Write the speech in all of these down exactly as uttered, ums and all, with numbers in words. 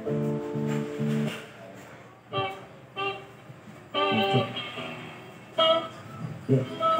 Yeah.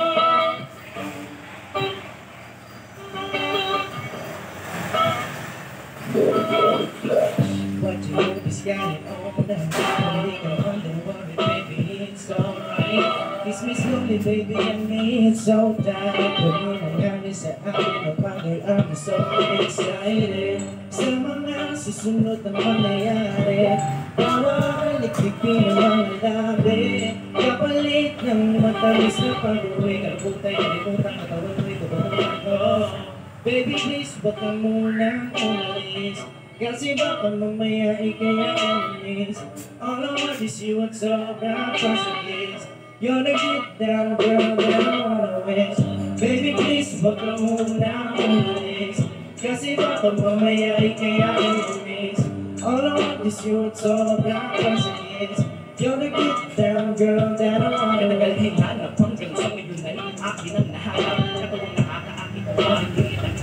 What you hope is getting older. Really can wonder what baby, it's alright. Kiss me slowly, baby, and me, it's so tight. But you know, now this is out in the pocket, I'm so excited. Sa mga susunod na mangyayari, bawal nagpipin ng labi. Kapalit ng matamis na pag-uwi, kalabutay, nalibutang katawan mo'y tutungan ko. Baby, please, baka muna umalis. Kasi baka mamaya ikaya umalis. All I want is you at sobrang pasagis. You're the get down girl that I wanna wish. Baby, please, baka muna umalis. Kasi baka mamaya ikaya umalis. All I want is you at sobrang pasagis. You're the get down girl that I wanna wish. Nagkalhinanap hanggang sa ngayon ay akin ang nahanap. Katawang nakakaakit ang mga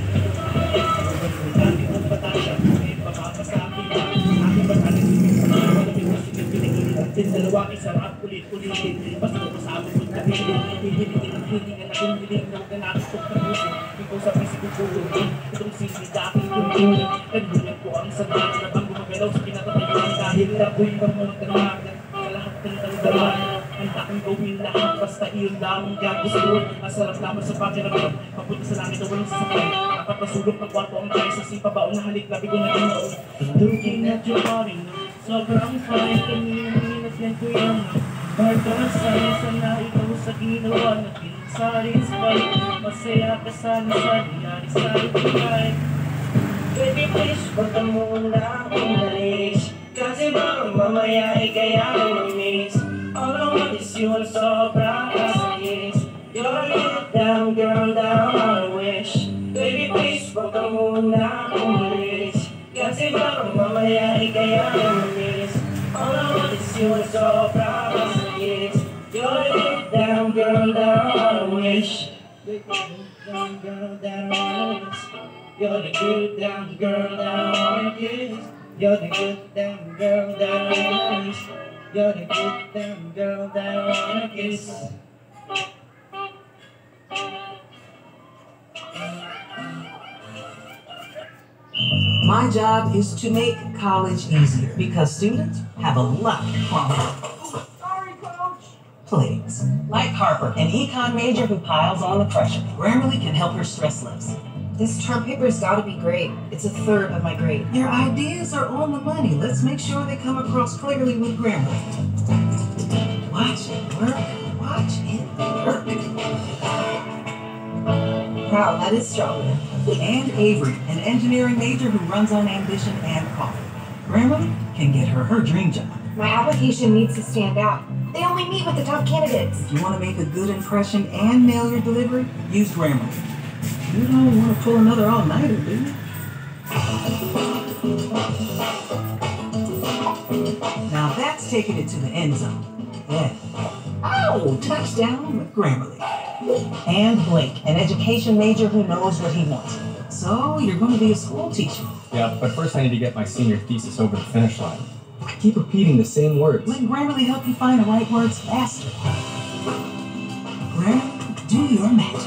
dalawa isarap ulit-ulitin. Basta ko sa amin kung nabili. Hihilitin ang hilingan na hiniling na huwag na nakasok na puso. Ikaw sa pisi ko gulong. Itong sisi dahil gulong. Nagbulan ko ang sagot na bang gumagalaw sa kinakatayuan. Dahil ako'y mamutanagan sa lahat ng tanggalan. Ang takang gawin lahat basta iyon lang ang gagustuhan. Masarap naman sa pakiramdam. Papunta sa langit na walang sasakay. Dapat nasulok ng kwarto ang tayo sa sipabaon na halik. Labi ko na rin noon. Looking at your body, sobrang fine kanina. Yan ko yan. Marka sa'yo sana ikaw sa ginawa natin. Satisfy, masaya ka sana sa nangyari sa'yo tonight. Baby, please, baka muna umalis. Kasi baka mamaya ikaya umalis. All I want is you and sobrang kasayis. You're a get down girl that I wanna wish. Baby, please, baka muna umalis. Kasi baka mamaya ikaya umalis. All I want is you and so proud as it is. You're the good down girl that I wanna wish. You're the good down girl that I wanna wish. You're the good down girl that I wanna kiss. You're the good down girl that I wanna wish. You're the good down girl that I wanna kiss. My job is to make college easier because students have a lot of problems. Sorry, Coach. Please. Like Harper, an econ major who piles on the pressure. Grammarly can help her stress levels. This term paper's gotta be great. It's a third of my grade. Your ideas are on the money. Let's make sure they come across clearly with Grammarly. Watch it work. Watch it work. Wow, that is strong. And Avery, an engineering major who runs on ambition and coffee. Grammarly can get her her dream job. My application needs to stand out. They only meet with the top candidates. If you want to make a good impression and nail your delivery, use Grammarly. You don't want to pull another all-nighter, do you? Now that's taking it to the end zone. Yeah. Oh, touchdown with Grammarly. And Blake, an education major who knows what he wants. So, you're going to be a school teacher. Yeah, but first I need to get my senior thesis over the finish line. I keep repeating the same words. Let Grammarly help you find the right words faster. Grammarly, do your magic.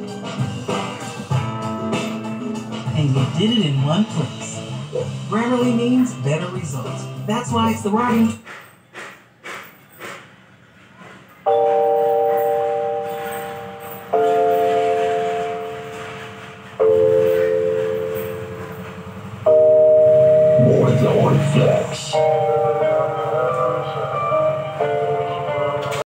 And you did it in one place. Grammarly means better results. That's why it's the writing. More Lord Flex.